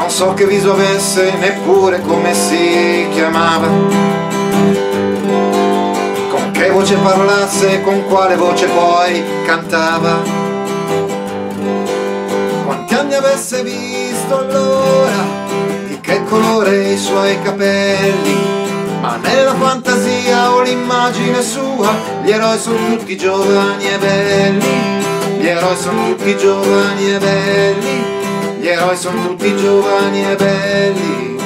Non so che viso avesse, neppure come si chiamava, con che voce parlasse, con quale voce poi cantava, quanti anni avesse visto allora, di che colore i suoi capelli, ma nella fantasia o l'immagine sua gli eroi sono tutti giovani e belli, gli eroi sono tutti giovani e belli, gli eroi sono tutti giovani e belli.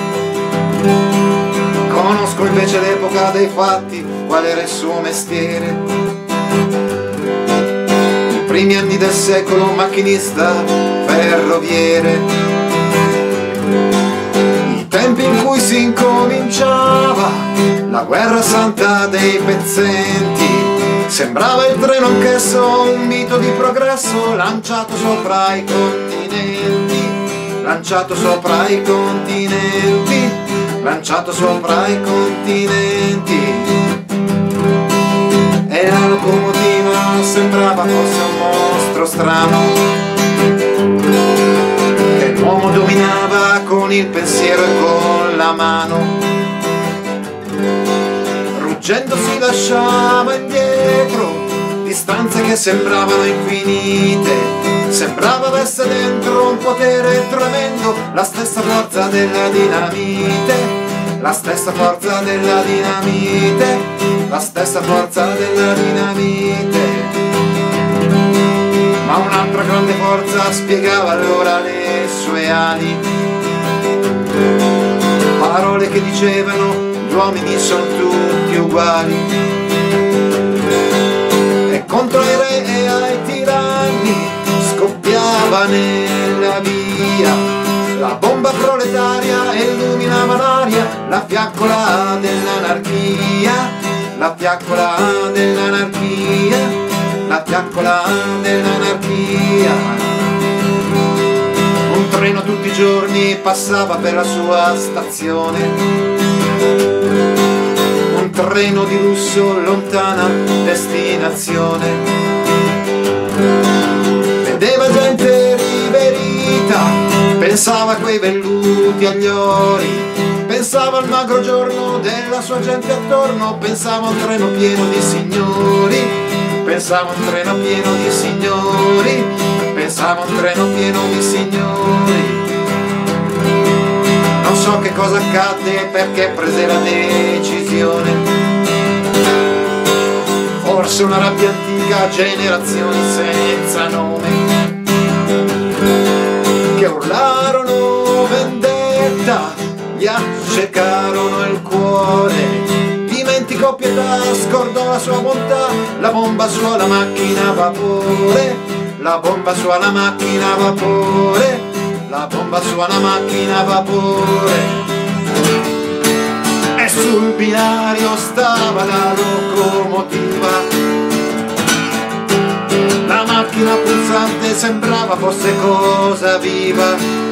Conosco invece l'epoca dei fatti, qual era il suo mestiere, i primi anni del secolo, macchinista ferroviere, i tempi in cui si incominciava la guerra santa dei pezzenti. Sembrava il treno anch'esso un mito di progresso, lanciato sopra i continenti, lanciato sopra i continenti, lanciato sopra i continenti. E la locomotiva sembrava fosse un mostro strano che l'uomo dominava con il pensiero e con la mano. Ruggendo si lasciava indietro distanze che sembravano infinite, sembrava avesse dentro un potere tremendo, la stessa forza della dinamite, la stessa forza della dinamite, la stessa forza della dinamite. Ma un'altra grande forza spiegava allora le sue ali, parole che dicevano gli uomini sono tutti uguali, e contro i re e ai tiranni scoppiava nella via la bomba proletaria e illuminava l'aria, la fiaccola dell'anarchia, la fiaccola dell'anarchia, la fiaccola dell'anarchia. Un treno tutti i giorni passava per la sua stazione, un treno di lusso, lontana destinazione. Vedeva gente riverita, pensava a quei velluti agli ori, pensava al magro giorno della sua gente attorno, pensava a un treno pieno di signori, pensava a un treno pieno di signori, pensava a un treno pieno di signori. Non so che cosa accadde, perché prese la decisione, forse una rabbia antica, generazioni senza nome, che urlarono vendetta, gli accecarono il cuore, dimenticò pietà, scordò la sua bontà, la bomba sua la macchina a vapore, la bomba sua la macchina a vapore, la bomba suona macchina a vapore. E sul binario stava la locomotiva, la macchina pulsante sembrava fosse cosa viva,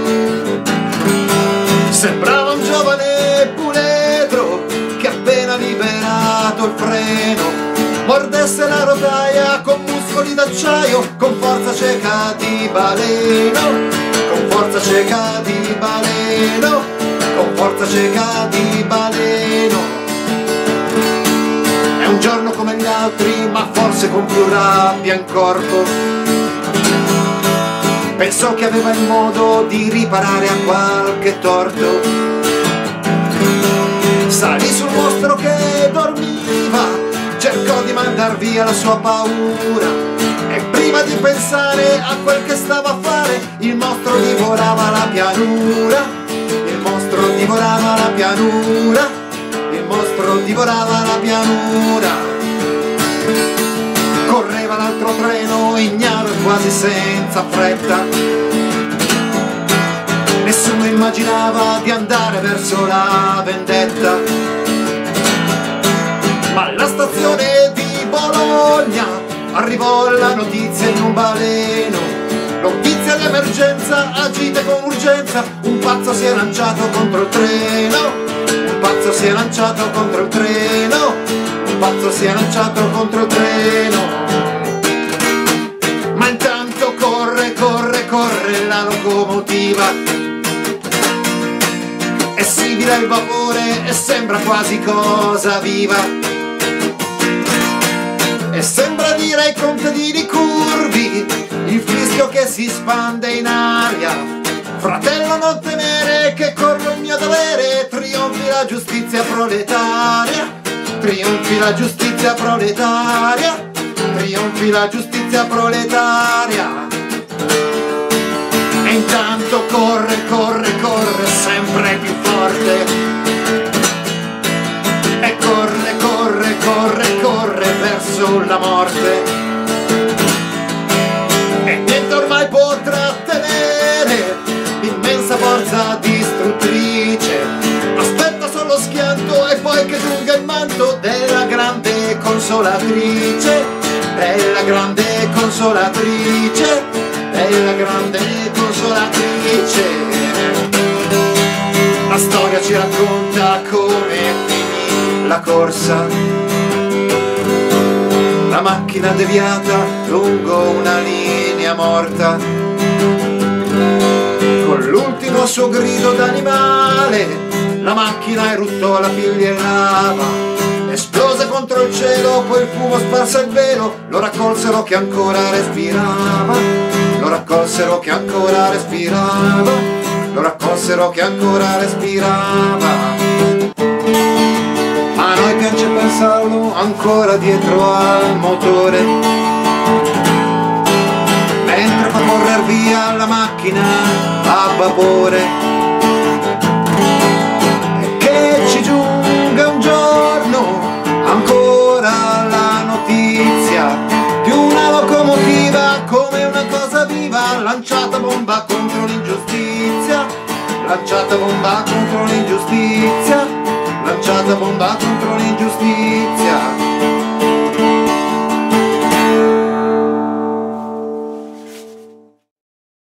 sembrava un giovane puledro che appena liberato il freno mordesse la rotaia con muscoli d'acciaio, con forza cieca di baleno, con forza cieca di baleno, con forza cieca di baleno. È un giorno come gli altri, ma forse con più rabbia in corpo. Pensò che aveva il modo di riparare a qualche torto. Salì sul mostro che dormiva, cercò di mandar via la sua paura, e prima di pensare a quel che stava a fare, il mostro divorava la pianura, il mostro divorava la pianura, il mostro divorava la pianura. Correva l'altro treno, ignaro e quasi senza fretta, nessuno immaginava di andare verso la vendetta. Ma alla stazione di Bologna arrivò la notizia in un baleno, notizia d'emergenza, agite con urgenza, un pazzo si è lanciato contro il treno, un pazzo si è lanciato contro il treno, un pazzo si è lanciato contro il treno. Ma intanto corre, corre, corre la locomotiva, respira il vapore e sembra quasi cosa viva, e sembra dire ai contadini curvi il fischio che si spande in aria: fratello, non temere che corro il mio dovere, trionfi la giustizia proletaria, trionfi la giustizia proletaria, trionfi la giustizia proletaria. E intanto corre, corre, corre sempre più forte, e corre, corre, corre, corre verso la morte, e niente ormai può trattenere l'immensa forza distruttrice. Aspetta solo schianto e poi che giunga il manto della grande consolatrice, della grande consolatrice, della grande consolatrice. La storia ci racconta come finì la corsa, la macchina deviata lungo una linea morta, con l'ultimo suo grido d'animale la macchina eruttò la piglia e lava, esplose contro il cielo, poi il fumo sparse il velo, lo raccolsero che ancora respirava, lo raccolsero che ancora respirava, lo raccolsero che ancora respirava. A noi piace pensarlo ancora dietro al motore, mentre fa correr via la macchina a vapore, e che ci giunga un giorno ancora la notizia di una locomotiva come una cosa viva, lanciata bomba contro l'ingiustizia, lanciata bomba contro l'ingiustizia, lanciata bomba contro l'ingiustizia.